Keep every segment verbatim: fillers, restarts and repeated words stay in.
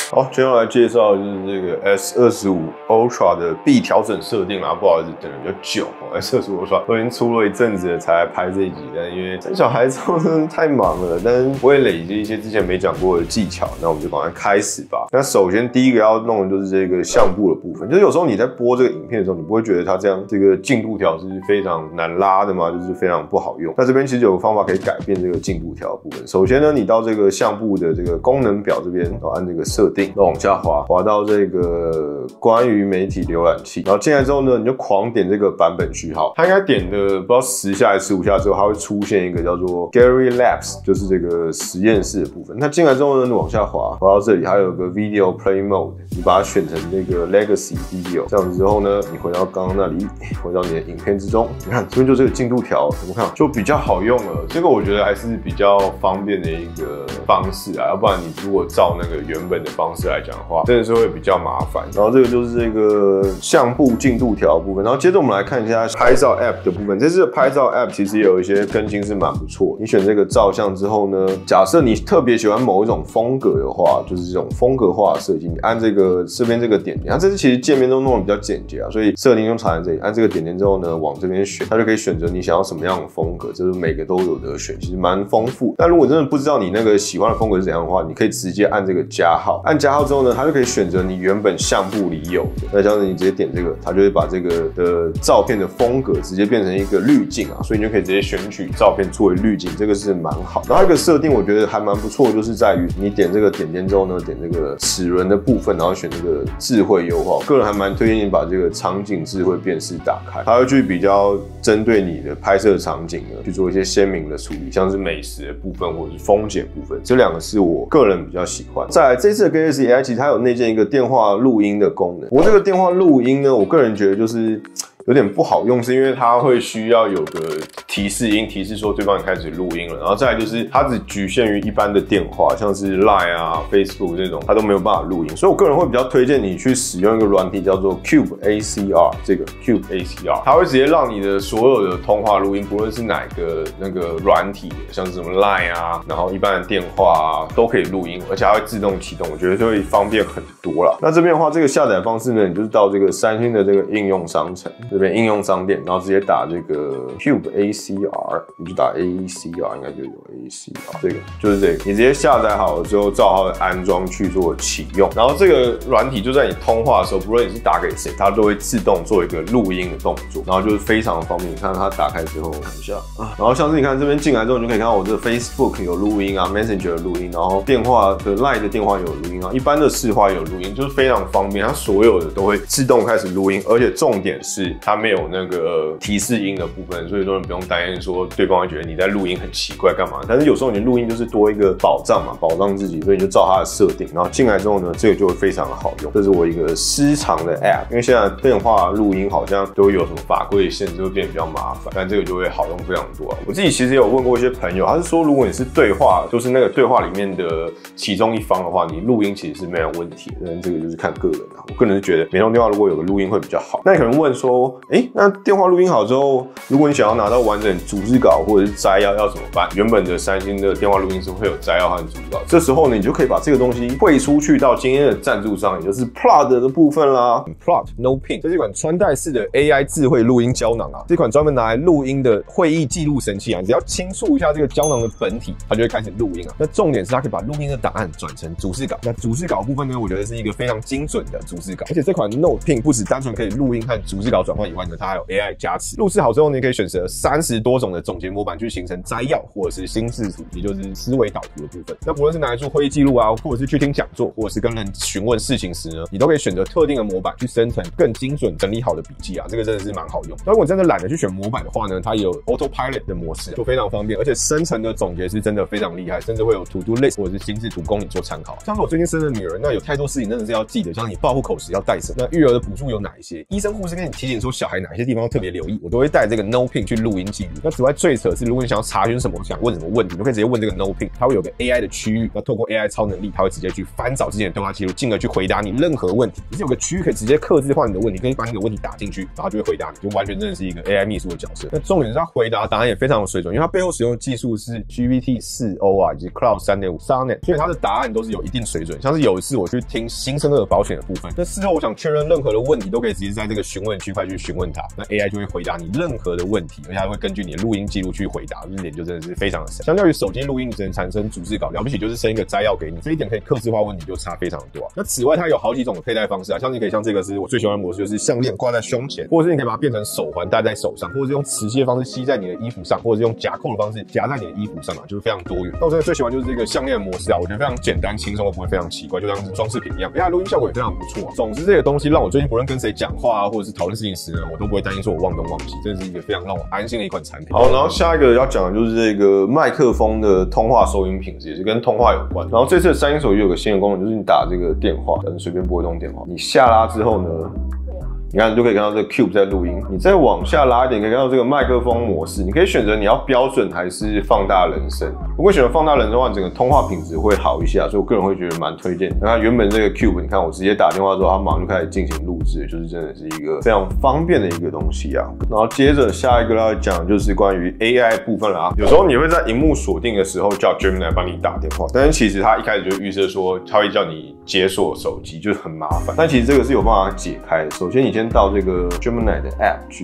好，接下來介紹就是這個 S 二十五 Ultra 的必調整設定啦。不好意思，等了比較久哦。S 二十五 Ultra 都已經出了一陣子了才來拍這一集，但因為生小孩之後真的太忙了，但是我也累積一些之前沒講過的技巧，那我們就趕快開始吧。那首先第一個要弄的就是這個相簿的部分，就是有時候你在播這個影片的時候，你不會覺得它這樣這個進度條是非常難拉的嘛，就是非常不好用。那這邊其實有個方法可以改變這個進度條的部分。首先呢，你到這個相簿的這個功能表這邊，然後按這個設定，然後往下滑，滑到這個關於媒體瀏覽器，然後進來之後呢，你就狂點這個版本序號。它應該點的不知道十下還是十五下之後，它會出現一個叫做 Gallery Labs， 就是這個實驗室的部分。那進來之後呢，你往下滑，滑到這裡，還有個 Video Play Mode， 你把它選成這個 Legacy Video。這樣子之後呢，你回到剛剛那裡，回到你的影片之中，你看這邊就這個進度條，怎麼看就比較好用了。這個我覺得還是比較方便的一個方式啊，要不然你如果照那個原本的方式來講的話，真的是會比較麻煩。然後這個就是這個相簿進度條的部分。然後接着我們來看一下拍照 App 的部分。這次的拍照 App 其實也有一些更新是蠻不錯。你選這個照相之後呢，假設你特別喜歡某一種風格的話，就是這種風格化的設計，你按這個這邊這個點點，它這次其實界面都弄得比較簡潔啊，所以設定就藏在這裡。按這個點點之後呢，往這邊選，它就可以選擇你想要什麼樣的風格，就是每個都有得選，其實蠻豐富。但如果真的不知道你那個喜歡的風格是怎樣的話，你可以直接按這個加號，按加號之後呢，它就可以選擇你原本相簿裡有的。那像是你直接點這個，它就會把這個的照片的風格直接變成一個濾鏡啊，所以你就可以直接選取照片作為濾鏡，這個是蠻好。然後一個設定我覺得還蠻不錯，就是在於你點這個點點之後呢，點這個齒輪的部分，然後選這個智慧優化。我個人還蠻推薦你把這個場景智慧辨識打開，它會去比較針對你的拍攝場景呢去做一些鮮明的處理，像是美食的部分或者是風景部分，這兩個是我個人比較喜歡。再來這次的 Galaxy A I 其實它有內建一個電話錄音的功能，我這個電話錄音呢，我個人覺得就是有點不好用，是因為它會需要有個提示音，提示說對方已經開始錄音了。然後再來就是它只局限於一般的電話，像是 Line 啊、Facebook 這種，它都沒有辦法錄音。所以我個人會比較推薦你去使用一個軟體叫做 Cube A C R， 這個 Cube A C R， 它會直接讓你的所有的通話錄音，不論是哪個那個軟體的，像是什麼 Line 啊，然後一般的電話啊，都可以錄音，而且它會自動啟動，我覺得就會方便很多啦。那這邊的話，這個下載方式呢，你就是到這個三星的這個應用商城。這邊應用商店，然後直接打這個 Cube A C R， 你就打 A C R， 應該就有 A C R， 這個就是這個，你直接下載好了之後，照好的安裝去做啟用，然後這個軟體就在你通話的時候，不論你是打給誰，它都會自動做一個錄音的動作，然後就是非常的方便。你看它打開之後，看一下啊，然後像是你看這邊進來之後，你就可以看到我這個 Facebook 有錄音啊 ，Messenger 有錄音，然後電話的 Line 的電話有錄音啊，一般的市話有錄音，就是非常方便，它所有的都會自動開始錄音，而且重點是它沒有那個提示音的部分，所以說你不用擔心說對方會覺得你在錄音很奇怪幹嘛。但是有時候你錄音就是多一個保障嘛，保障自己，所以你就照它的設定，然後進來之後呢，這個就會非常的好用。這是我一個私藏的 App， 因為現在電話錄音好像都有什麼法規的限制，會變得比較麻煩，但這個就會好用非常多啊。我自己其實也有問過一些朋友，他是說如果你是對話，就是那個對話裡面的其中一方的話，你錄音其實是沒有問題的。但這個就是看個人啊，我個人是覺得每通電話如果有個錄音會比較好。那你可能問說，哎、欸，那電話錄音好之後，如果你想要拿到完整組織稿或者是摘要要怎麼辦？原本的三星的電話錄音是會有摘要和組織稿，這時候呢，你就可以把這個東西匯出去到今天的贊助商，也就是 Plot 的部分啦。Plot No Pin， 這是一款穿戴式的 A I 智慧錄音膠囊啊，這款專門拿來錄音的會議記錄神器啊，只要輕觸一下這個膠囊的本體，它就會開始錄音啊。那重點是它可以把錄音的檔案轉成組織稿。那組織稿部分呢，我覺得是一個非常精準的組織稿，而且這款 No Pin 不只單純可以錄音和組織稿轉換以外呢，它還有 A I 加持。錄製好之後呢，你可以選擇三十多種的總結模板去形成摘要或者是心智圖，也就是思維導圖的部分。那不論是拿來做會議記錄啊，或者是去聽講座，或者是跟人詢問事情時呢，你都可以選擇特定的模板去生成更精準整理好的筆記啊，這個真的是蠻好用。那如果真的懶得去選模板的話呢，它也有 Autopilot 的模式，就非常方便，而且生成的總結是真的非常厲害，甚至會有 To Do List 或者是心智圖供你做參考。像是我最近生了女兒，那有太多事情真的是要記得，像你報戶口時要帶什麼，那育兒的補助有哪一些，醫生護士跟你提醒說說小孩哪些地方要特別留意，我都會帶這個 NoPing 去錄音記錄。那此外最扯是，如果你想要查詢什麼，想問什麼問題，你就可以直接問這個 NoPing， 它會有個 A I 的區域，那透過 A I 超能力，它會直接去翻找之前的對話記錄，進而去回答你任何問題。只是有個區域可以直接客製化你的問題，可以把你的問題打進去，然後就會回答你，就完全真的是一個 A I 秘書的角色。那重點是它回答答案也非常有水準，因為它背後使用的技術是 G P T 四 O 啊，以及 Cloud 三點五 Sonnet， 所以它的答案都是有一定水準。像是有一次我去聽新生兒保險的部分，那事後我想確認任何的問題，都可以直接在這個詢問區塊去詢問它，那 A I 就會回答你任何的問題，而且它會根據你的錄音記錄去回答，這點就真的是非常的神。相較於手機錄音，你只能產生逐字稿，了不起就是生一個摘要給你，這一點可以客製化問題就差非常的多啊。那此外，它有好幾種的佩戴方式啊，像你可以像這個是我最喜歡的模式，就是項鏈掛在胸前，或者是你可以把它變成手環戴在手上，或者是用磁吸的方式吸在你的衣服上，或者是用夾扣的方式夾在你的衣服上啊，就是非常多元。那我真的最喜歡就是這個項鏈的模式啊，我覺得非常簡單輕鬆，又不會非常奇怪，就像是装飾品一樣，而且它錄音效果也非常不錯啊。總之這些東西讓我最近不論跟誰講話啊，或者是討論事情時呢，我都不會擔心說我忘東忘西，真的是一個非常讓我安心的一款產品。好，然後下一個要講的就是這個麥克風的通話收音品質，也是跟通話有關。然後這次的三星手機有個新的功能，就是你打這個電話，但是隨便撥一通電話，你下拉之後呢，你看，你就可以看到這個 Cube 在錄音。你再往下拉一點，可以看到這個麥克風模式。你可以選擇你要標準還是放大人聲。如果選擇放大人聲的話，整個通話品質會好一下，所以我個人會覺得蠻推薦。那它原本這個 Cube，你看我直接打電話之後，它馬上就開始進行錄製，就是真的是一個非常方便的一個東西啊。然後接着下一個要講的就是關於 A I 部分啦。有時候你會在熒幕鎖定的時候叫 Gemini 幫你打電話，但是其實它一開始就預設說它會叫你解鎖手機，就是很麻煩。但其實這個是有辦法解開的。首先你先到這個 Gemini 的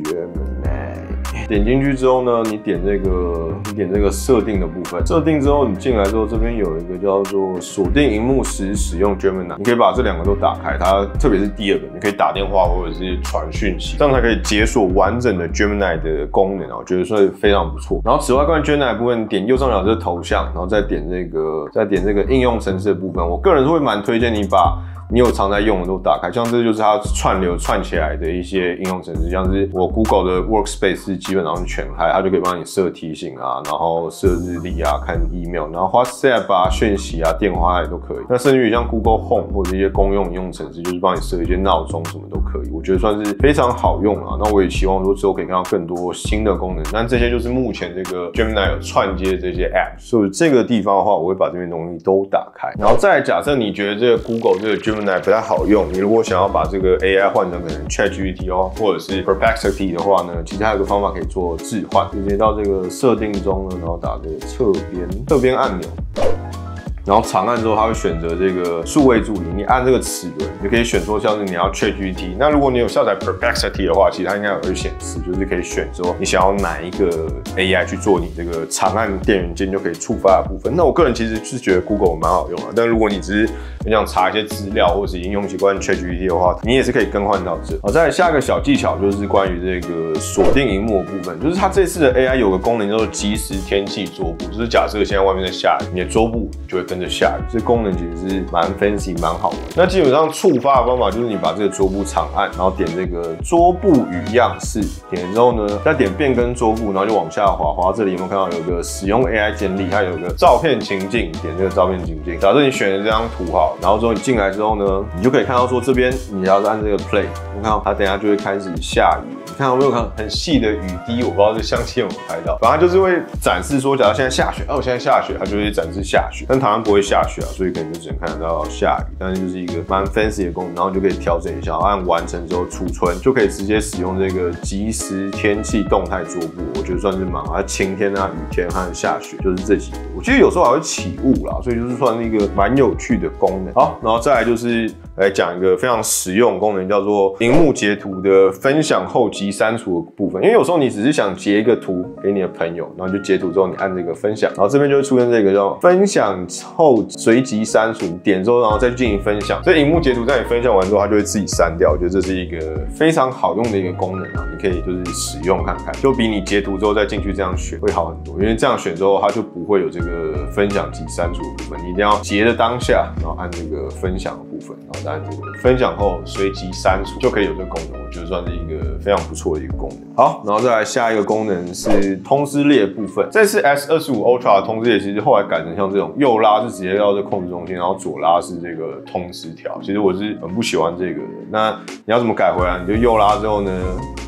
App，Gemini， 點進去之後呢，你點這個，你點這個設定的部分。設定之後，你進來之後，這邊有一個叫做鎖定熒幕時使用 Gemini， 你可以把這兩個都打開。它特別是第二個，你可以打電話或者是傳訊息，這樣才可以解鎖完整的 Gemini 的功能啊，我覺得算是非常不錯。然後此外，關於 Gemini 的部分，你點右上角這個頭像，然後再點這個，再點這個應用程式的部分。我個人是會蠻推薦你把你有常在用的都打開，像這就是它串流串起來的一些應用程式，像是我 Google 的 Workspace 是基本上是全開，它就可以幫你設提醒啊，然後設日曆啊，看 email， 然後 WhatsApp 啊、訊息啊、電話也都可以。那甚至於像 Google Home 或者一些公用應用程式，就是幫你設一些鬧鐘什麼都可以，我覺得算是非常好用啊。那我也希望說之後可以看到更多新的功能，但這些就是目前這個 Gemini 有串接的這些 App， 所以這個地方的話，我會把這邊東西都打開。然後再來假設你覺得這個 Google 這個 Gemini不太好用，你如果想要把這個 A I 換成可能 ChatGPT 哦，或者是 Perplexity 的話呢，其實還有個方法可以做置換，直接到這個設定中呢，然後打這個側邊側邊按鈕。然後長按之後，它會選擇這個數位助理，你按這個齒輪，你可以選說像是你要 ChatGPT。那如果你有下載 Perplexity 的話，其實它應該有會顯示，就是可以選說你想要哪一個 A I 去做你這個長按電源鍵就可以觸發的部分。那我個人其實是覺得 Google 蠻好用的，但如果你只是你想查一些資料或者是已經用習慣 ChatGPT 的話，你也是可以更換到這。好，再來下一個小技巧就是關於這個鎖定螢幕的部分，就是它這次的 A I 有個功能叫做即時天氣桌布，就是假設現在外面在下雨，你的桌布就會跟着下雨，這功能其實是蠻 fancy 蠻好玩。那基本上觸發的方法就是你把這個桌布長按，然後點這個桌布與樣式，點了之後呢，再點變更桌布，然後就往下滑，滑到這裡有沒有看到有個使用 A I 建立，它有個照片情境，點這個照片情境。假設你選了這張圖哈，然後之後你進來之後呢，你就可以看到說這邊你要按這個 play， 你看到它等一下就會開始下雨。你看到沒有？看很細的雨滴，我不知道這相機有沒有拍到，反正就是會展示說，假如現在下雪，哦，現在下雪，它就會展示下雪。但台灣不會下雪啊，所以可能就只能看得到下雨。但是就是一個蠻 fancy 的功能，然後你就可以調整一下，按完成之後儲存，就可以直接使用這個即時天氣動態桌布，我覺得算是蠻好。晴天啊、雨天和下雪，就是這幾個。我記得有時候還會起霧啦，所以就是算是一個蠻有趣的功能。好，然後再來就是來講一個非常實用的功能，叫做螢幕截圖的分享後即刪除的部分。因為有時候你只是想截一個圖給你的朋友，然後你就截圖之後你按這個分享，然後這邊就會出現這個叫分享後隨即刪除，點之後然後再去進行分享。所以螢幕截圖在你分享完之後，它就會自己刪掉。我覺得這是一個非常好用的一個功能啊，你可以就是使用看看，就比你截圖之後再進去這樣選會好很多。因為這樣選之後，它就不會有這個分享即刪除的部分，你一定要截的當下，然後按這個分享的部分，然後再按這個分享後隨即刪除，就可以有這個功能。我覺得算是一個非常不錯的一個功能。好，然後再來下一個功能是通知列部分。這次 S 二十五 Ultra 的通知列其實後來改成像這種右拉是直接到這控制中心，然後左拉是這個通知條。其實我是很不喜歡這個的。那你要怎麼改回來？你就右拉之後呢，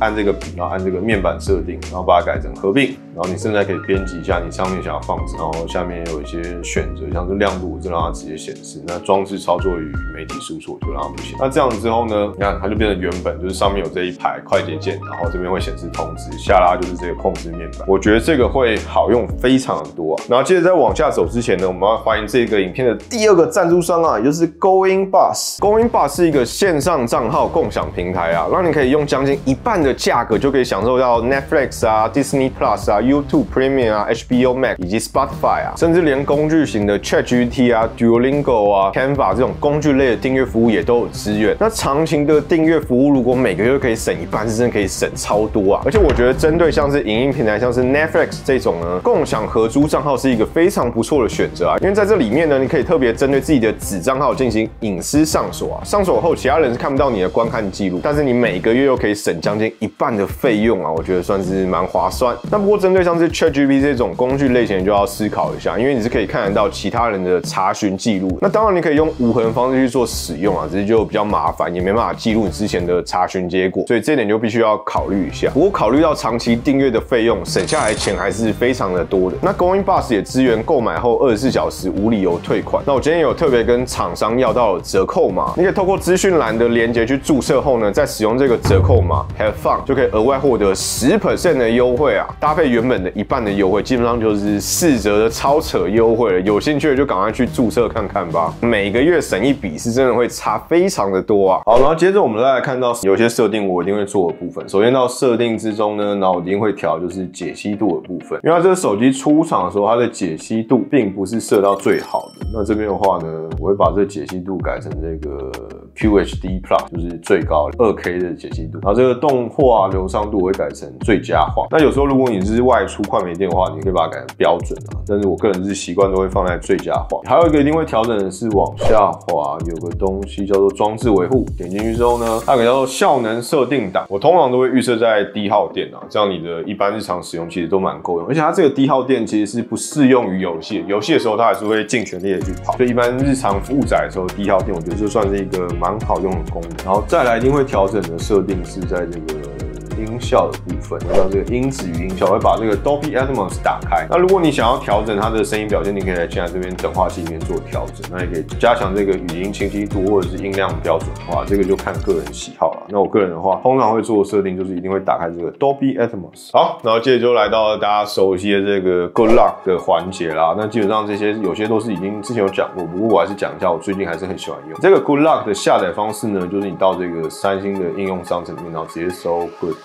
按這個筆，然後按這個面板設定，然後把它改成合併，然後你甚至還可以編輯一下你上面想要放置，然後下面有一些選擇，像是亮度，就讓它直接顯示。那裝置操作與媒體輸出就讓它不顯。那這樣子之後呢，你看它就變成原本就是上面有這一排快捷鍵，然後這邊會顯示通知，下拉就是這個控制面板。我覺得這個會好用非常的多啊。然後接着在往下走之前呢，我們要歡迎這個影片的第二個贊助商啊，也就是 Goingbox。Goingbox 是一個線上賬號共享平台啊，讓你可以用將近一半的價格就可以享受到 Netflix 啊、Disney Plus 啊、YouTube Premium 啊、H B O Max 以及 Spotify 啊，甚至連工具型的 ChatGPT 啊、Duolingo 啊、Canva 這種工具類的訂閱服務也都有支援。那長期的訂閱服務，如果每個月可以省一半，是真的可以省超多啊！而且我覺得針對像是影音平台，像是 Netflix 這種呢，共享合租賬號是一個非常不錯的選擇啊，因為在這裡面呢，你可以特別針對自己的子賬號進行隱私上鎖啊，上鎖後其他人是看不到你的觀看記錄，但是你每個月又可以省將近一半的費用啊，我覺得算是蠻划算。那不過針對像是 ChatGPT 這種工具類型，你就要思考一下，因為你是可以看得到其他人的查詢記錄。那當然你可以用無痕方式去做使用啊，只是就比較麻煩，也沒辦法記錄你之前的查詢結果，所以這點就必須要考慮一下。不過考慮到長期訂閱的費用，省下來的錢還是非常的多的。那 Goingbox 也支援購買後二十四小時無理由退款。那我今天有特別跟廠商要到了折扣碼，你可以透過資訊欄的連結去注冊後呢，再使用這個折扣碼 Have Fun 就可以額外獲得 百分之十 的優惠啊，搭配原本的一半的優惠，基本上就是四折的超扯優惠了。有興趣的就趕快去注冊看看吧，每個月省一筆是真的會差非常的多啊。好，然後接着我們再來看到有些設定我一定會做的部分。首先到設定之中呢，然後我一定會調就是解析度的部分，因為它這個手機出廠的時候，它的解析度並不是設到最好的。那這邊的話呢，我會把這個解析度改成這個 Q H D Plus， 就是最高的 二 K 的解析度。然後這個動畫流暢度我會改成最佳化。那有時候如果你是外出快没電的話，你可以把它改成標準啊。但是我個人是習慣都會放在最佳化。還有一個一定會調整的是往下滑，有個東西叫做裝置維護，點進去之後呢，它有個叫做效能設定檔，我通常都會預設在低耗電啊，這樣你的一般日常使用其實都蠻夠用。而且它這個低耗電其實是不適用於遊戲，遊戲的時候它還是會盡全力的去跑，所以一般日常負載的時候低耗電，我覺得這算是一個蠻好用的功能。然後再來一定會調整的設定是在這個音效的部分，我讓這個音質與音效，我會把這個 Dolby Atmos 打開。那如果你想要調整它的聲音表現，你可以來進來這邊等化器裡面做調整。那也可以加強這個語音清晰度或者是音量標準化，這個就看個人喜好了。那我個人的話，通常會做的設定就是一定會打開這個 Dolby Atmos。好，然後接着就來到大家熟悉的這個 Good Lock 的環節啦。那基本上這些有些都是已經之前有講過，不過我還是講一下，我最近還是很喜歡用這個 Good Lock 的下載方式呢，就是你到這個三星的應用商城裡面，然後直接搜 Good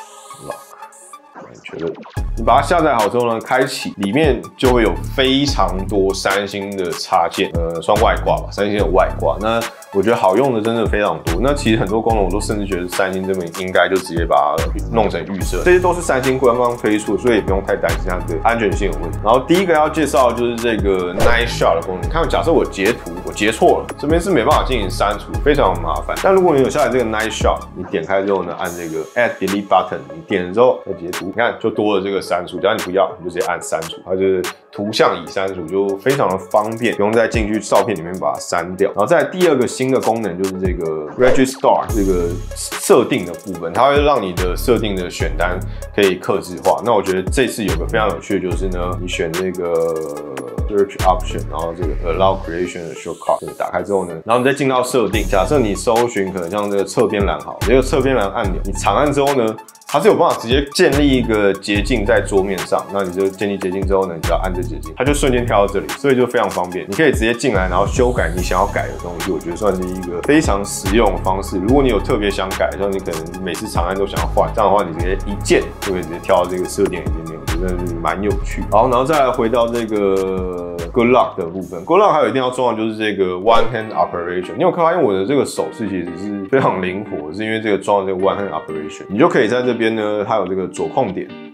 Lock， 確認。你把它下載好之後呢，開啟裡面就會有非常多三星的插件，呃，算外掛吧，三星有外掛。那我覺得好用的真的非常多。那其實很多功能我都甚至覺得三星這邊應該就直接把它弄成預設，這些都是三星官方推出的，所以也不用太擔心它的安全性有問題。然後第一個要介紹的就是這個 Night Shot 的功能。你看，假設我截圖，我截錯了，這邊是沒辦法進行刪除，非常麻煩。但如果你有下載這個 Night Shot，你點開之後呢，按這個 Add Delete Button， 你點了之後再截圖，你看就多了這個刪除。只要你不要，你就直接按刪除，它就是圖像已刪除，就非常的方便，不用再進去照片裡面把它刪掉。然後再來第二個新的功能就是這個 Registar 這個設定的部分，它會讓你的設定的選單可以客製化。那我覺得這次有個非常有趣的就是呢，你選這個 Search Option， 然後這個 Allow Creation 的 Shortcut 打開之後呢，然後你再進到設定，假設你搜尋可能像這個側邊欄好，這個側邊欄按鈕，你長按之後呢，它是有辦法直接建立一個捷徑在桌面上，那你就建立捷徑之後呢，你只要按這捷徑，它就瞬間跳到這裡，所以就非常方便。你可以直接進來，然後修改你想要改的東西，我覺得算是一個非常實用的方式。如果你有特別想改，像你可能每次長按都想要換，這樣的話你直接一鍵就可以直接跳到這個設定裡面，我覺得真的是蠻有趣。好，然後再來回到這個 Good Lock 的部分 ，Good Lock 還有一定要重要就是這個 One Hand Operation。你有看到，因為我的這個手勢其實是非常靈活，是因為這個裝了這個 One Hand Operation，你就可以在這邊呢，它有這個左控點。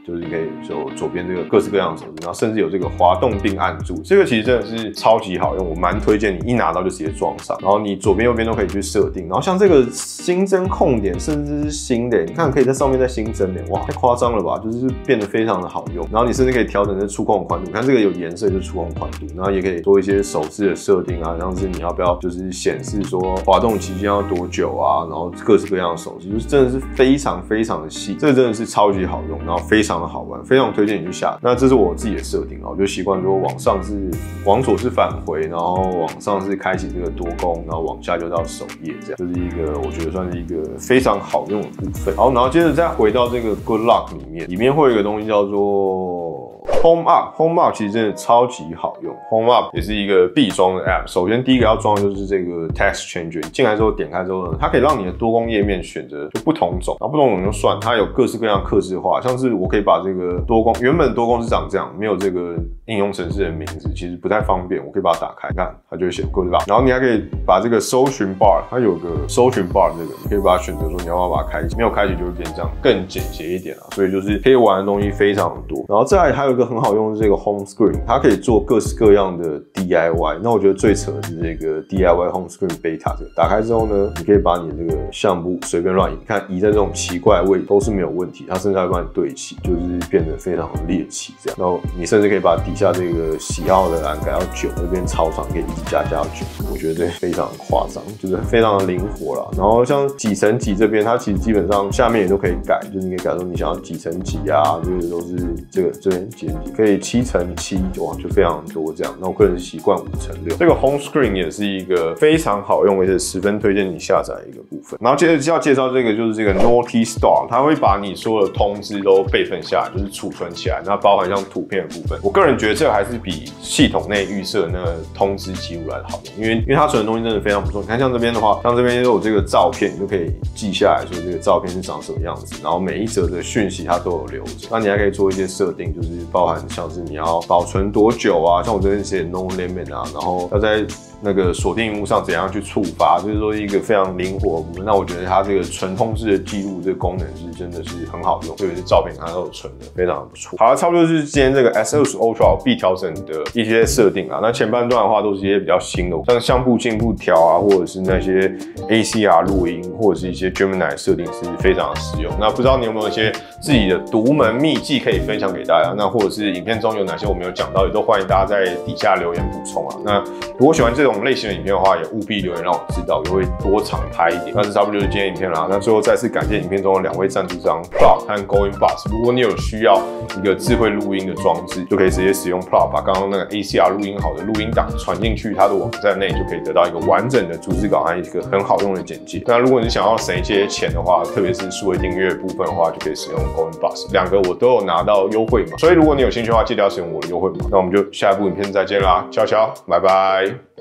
就是你可以有左邊這個各式各樣的手機，然後甚至有這個滑動並按住，這個其實真的是超級好用，我蠻推薦你一拿到就直接裝上，然後你左邊右邊都可以去設定，然後像這個新增控點甚至是新的，你看可以在上面再新增的，哇，太誇張了吧，就是變得非常的好用，然後你甚至可以調整這觸控寬度，你看這個有顏色就是觸控寬度，然後也可以做一些手勢的設定啊，像是你要不要就是顯示說滑動期間要多久啊，然後各式各樣的手勢，就是真的是非常非常的細，這個真的是超級好用，然後非常的好玩，非常推薦你去下。那這是我自己的設定啊，我就習慣說往上是往左是返回，然後往上是開啟這個多攻，然後往下就到首頁，這樣，這是一個我覺得算是一個非常好用的部分。好，然後接着再回到這個 Good Lock 裡面，裡面會有一個東西叫做 Home Up，Home Up 其實真的超級好用。Home Up 也是一個必裝的 App。首先第一個要裝的就是這個 Text Changer， 進來之後點開之後呢，它可以讓你的多工頁面選擇就不同種，然後不同種就算，它有各式各樣客製化，像是我可以把這個多工原本多工是長這樣，沒有這個應用程式的名字，其實不太方便，我可以把它打開，看它就會寫 Good Lock。然後你還可以把這個搜尋 bar， 它有個搜尋 bar 這個，你可以把它選擇說你要不要把它開啟，沒有開啟就會變這樣，更簡潔一點啊。所以就是可以玩的東西非常的多。然後再來還有一個很好用的這個 Home Screen， 它可以做各式各樣的 D I Y。那我覺得最扯的是這個 D I Y Home Screen Beta 這個，打開之後呢，你可以把你的這個相簿隨便亂移，看移在這種奇怪的位置都是沒有問題，它甚至還會幫你對齊，就是變得非常的獵奇這樣。然後你甚至可以把底下這個喜好的欄改到九，這邊超長可以一直加加到九，我覺得這非常誇張，就是非常的靈活啦。然後像幾乘幾這邊，它其實基本上下面也都可以改，就是你可以改說你想要幾乘幾啊，這個都是這個這邊幾乘幾，可以七乘七，哇，就非常多這樣。那我個人習慣五乘六。這個 Home Screen 也是一個非常好用，而且十分推薦你下載的一個部分。然後接着要介紹這個就是這個 Naughty Star， 它會把你所有的通知都備份下來，就是儲存起來，那包含像圖片的部分。我個人覺得這個還是比系統內預設那個通知記錄來的好用，因為因為它存的東西真的非常不錯。你看像這邊的話，像這邊都有這個照片，你就可以記下來說這個照片是長什麼樣子，然後每一則的訊息它都有留着。那你還可以做一些設定，就是包含像是你要保存多久啊，像我這邊寫 No Limit 啊，然後要在那個鎖定螢幕上怎樣去觸發，就是說一個非常靈活的部分。那我覺得它這個純通知的記錄這個功能是真的是很好用，特別是照片它都有存的，非常的不錯。好了，差不多就是今天這個 S 二十 Ultra 必調整的一些設定啊。那前半段的話都是一些比較新的，像相簿進步條啊，或者是那些 A C R 錄音，或者是一些 Gemini 設定是非常的實用。那不知道你有沒有一些自己的獨門秘技可以分享給大家？那或者是影片中有哪些我沒有講到，也都歡迎大家在底下留言補充啊。那如果喜歡這種類型的影片的話，也務必留言讓我知道，也會多常拍一點。那這差不多就是今天影片啦。那最後再次感謝影片中的兩位贊助商 Plug 和 Goingbox。如果你有需要一個智慧錄音的裝置，就可以直接使用 Plug， 把剛剛那個 A C R 錄音好的錄音檔傳進去它的網站內，就可以得到一個完整的逐字稿和一個很好用的簡介。那如果你想要省一些錢的話，特別是數位訂閱部分的話，就可以使用 Goingbox。兩個我都有拿到優惠碼，所以如果你有興趣的話，記得要使用我的優惠碼。那我們就下一部影片再見啦，悄悄，拜拜。